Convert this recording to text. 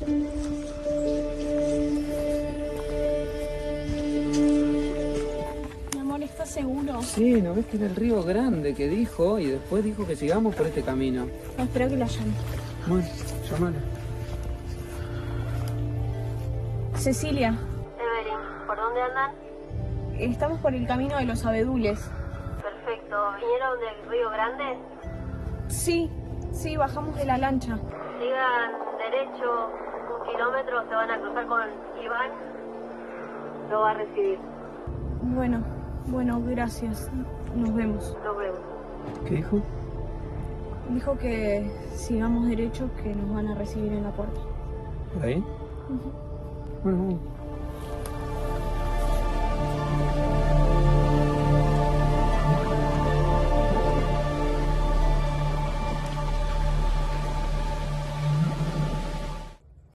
Mi amor, ¿estás seguro? Sí, ¿no ves que era el Río Grande que dijo? Y después dijo que sigamos por este camino. No, espera que la llame. Bueno, llámala. Cecilia, Evelyn, ¿por dónde andan? estamos por el camino de los abedules. Perfecto. ¿Vinieron del Río Grande? Sí, bajamos de la lancha. Sigan derecho 1 kilómetro, se van a cruzar con Iván. Lo va a recibir. Bueno, gracias. Nos vemos. Nos vemos. ¿Qué dijo? Dijo que sigamos derecho, que nos van a recibir en la puerta. ¿Por ahí? Bueno, vamos.